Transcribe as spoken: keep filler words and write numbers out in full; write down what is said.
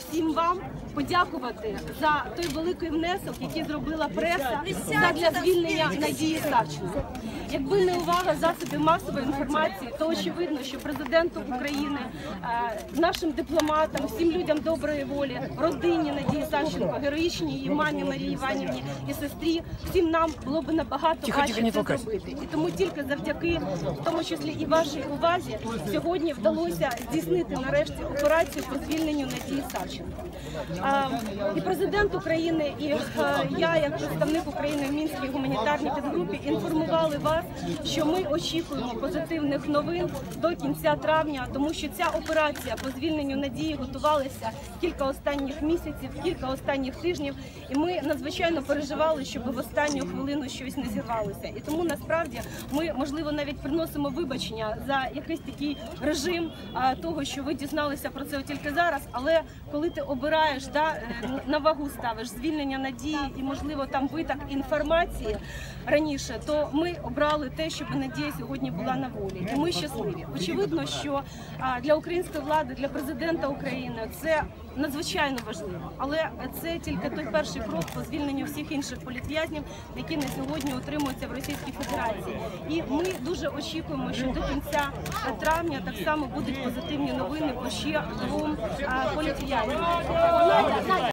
всім вам подякувати за той великий внесок, який зробила преса для звільнення Надії Савченко. Якби не увага засобів масової інформації, то очевидно, що президенту України, нашим дипломатам, всім людям доброї волі, родині Надії Савченко, героїчній її мамі Марії Іванівні і сестрі, всім нам було б набагато важче це зробити. І тому тільки завдяки, в тому числі і вашій увазі, сьогодні вдалося здійснити нарешті операцію по звільненню Надії Савченко. І президент України, і я, як представник України в Мінській гуманітарній підгрупі, інформували вас, що ми очікуємо позитивних новин до кінця травня, тому що ця операція по звільненню Надії готувалася кілька останніх місяців, кілька останніх тижнів, і ми надзвичайно переживали, щоб в останню хвилину щось не зірвалося. І тому насправді ми, можливо, навіть приносимо вибачення за якийсь такий режим а, того, що ви дізналися про це тільки зараз, але коли ти обираєш, да, на вагу ставиш звільнення Надії і, можливо, там виток інформації раніше, то ми обрали те, щоб Надія сьогодні була на волі. І ми щасливі. Очевидно, що а, для української влади, для президента України це надзвичайно важливо, але це тільки той перший крок по звільненню всіх інших політв'язнів, які на сьогодні утримуються в Російській Федерації. І ми дуже очікуємо, що до кінця травня так само будуть позитивні новини по ще двом політв'язням.